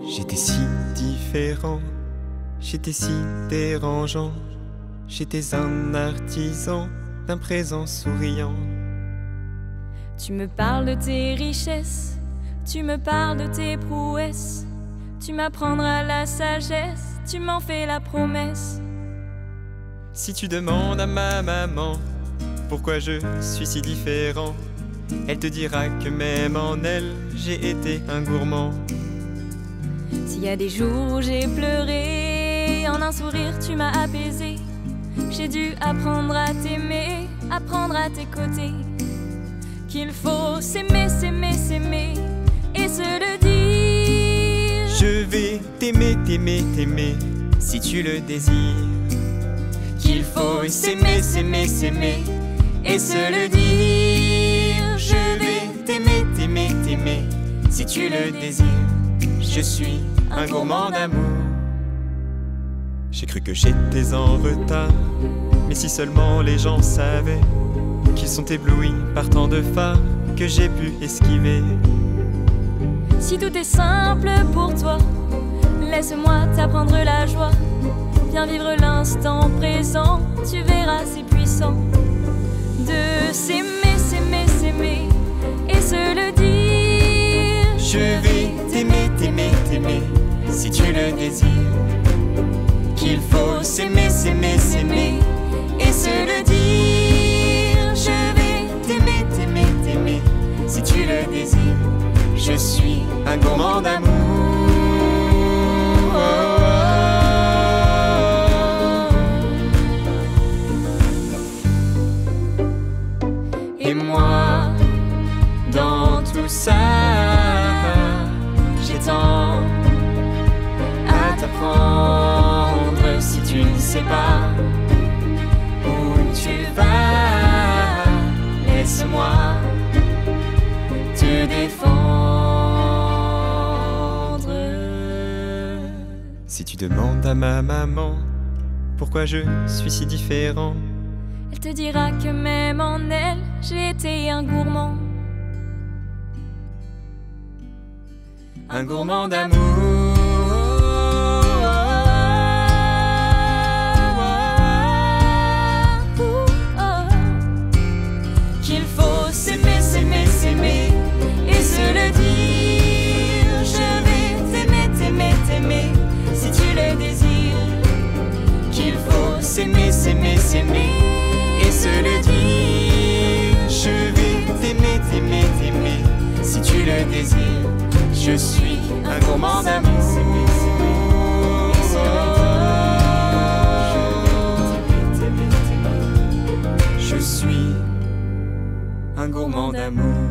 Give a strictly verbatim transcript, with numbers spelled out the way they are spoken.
J'étais si différent, j'étais si dérangeant, j'étais un artisan d'un présent souriant. Tu me parles de tes richesses, tu me parles de tes prouesses, tu m'apprendras la sagesse, tu m'en fais la promesse. Si tu demandes à ma maman pourquoi je suis si différent, elle te dira que même en elle, j'ai été un gourmand. S'il y a des jours où j'ai pleuré, en un sourire tu m'as apaisé. J'ai dû apprendre à t'aimer, apprendre à tes côtés. Qu'il faut s'aimer, s'aimer, s'aimer et se le dire. Je vais t'aimer, t'aimer, t'aimer si tu le désires. Qu'il faut s'aimer, s'aimer, s'aimer et se le dire. Je vais t'aimer, t'aimer, t'aimer si tu le désires. Je suis un gourmand d'amour. J'ai cru que j'étais en retard, mais si seulement les gens savaient qu'ils sont éblouis par tant de phares que j'ai pu esquiver. Si tout est simple pour toi, laisse-moi t'apprendre la joie. Viens vivre l'instant présent, tu verras c'est puissant. De s'aimer, s'aimer, s'aimer et se le dire. Je vais t'aimer, t'aimer, t'aimer si tu le désires. Qu'il faut s'aimer, s'aimer, s'aimer et se le dire. Je vais t'aimer, t'aimer, t'aimer si tu le désires. Je suis un gourmand d'amour. Et moi, dans tout ça, j'ai tant à t'apprendre. Si tu ne sais pas où tu vas, laisse-moi te défendre. Si tu demandes à ma maman pourquoi je suis si différent, elle te dira que même en elle, j'ai été un gourmand. Un gourmand d'amour. Qu'il faut s'aimer, s'aimer, s'aimer et se le dire. Je vais t'aimer, t'aimer, t'aimer si tu le désires. Qu'il faut s'aimer, s'aimer, s'aimer et se le dire. Je vais t'aimer, t'aimer, t'aimer si tu le désires. Je suis un gourmand d'amour. Je suis un gourmand d'amour.